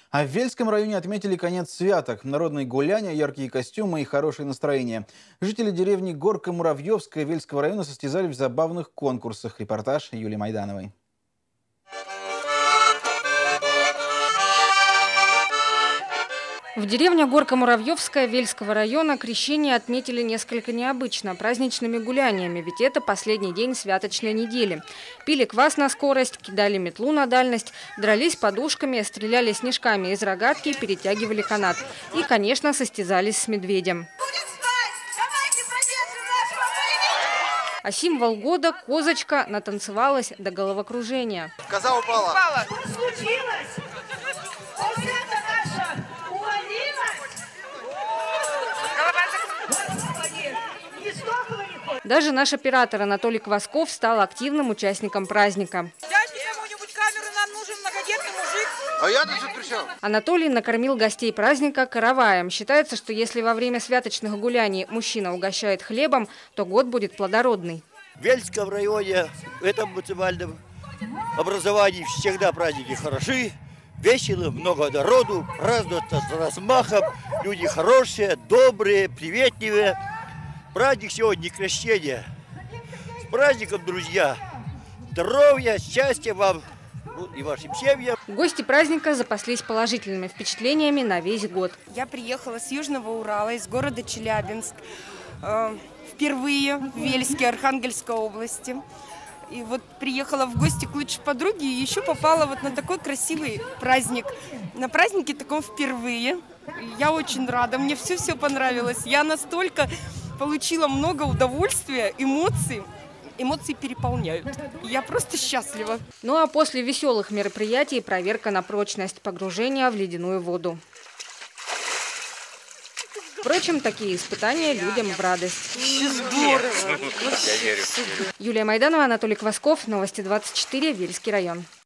А в Вельском районе отметили конец святок. Народные гуляния, яркие костюмы и хорошее настроение. Жители деревни Горка-Муравьевская Вельского района состязались в забавных конкурсах. Репортаж Юлии Майдановой. В деревне Горка-Муравьевская Вельского района крещение отметили несколько необычно – праздничными гуляниями, ведь это последний день святочной недели. Пили квас на скорость, кидали метлу на дальность, дрались подушками, стреляли снежками из рогатки, перетягивали канат. И, конечно, состязались с медведем. А символ года – козочка натанцевалась до головокружения. Коза упала. Даже наш оператор Анатолий Квасков стал активным участником праздника. Дайте кому-нибудь камеру, нам нужен многодетный мужик. А я тут при чем? Анатолий накормил гостей праздника караваем. Считается, что если во время святочных гуляний мужчина угощает хлебом, то год будет плодородный. В Вельском районе, в этом муниципальном образовании всегда праздники хороши, весело, много народу, празднуются с размахом, люди хорошие, добрые, приветливые. Праздник сегодня крещения. С праздником, друзья! Здоровья, счастья вам и вашим семьям. Гости праздника запаслись положительными впечатлениями на весь год. Я приехала с Южного Урала, из города Челябинск. Впервые в Вельске, Архангельской области. И вот приехала в гости к лучшей подруге и еще попала вот на такой красивый праздник. На празднике таком впервые. Я очень рада, мне все понравилось. Я настолько получила много удовольствия, эмоций. Эмоции переполняют. Я просто счастлива. Ну а после веселых мероприятий проверка на прочность, погружения в ледяную воду. Впрочем, такие испытания людям в радость. Юлия Майданова, Анатолий Квасков, Новости 24, Вельский район.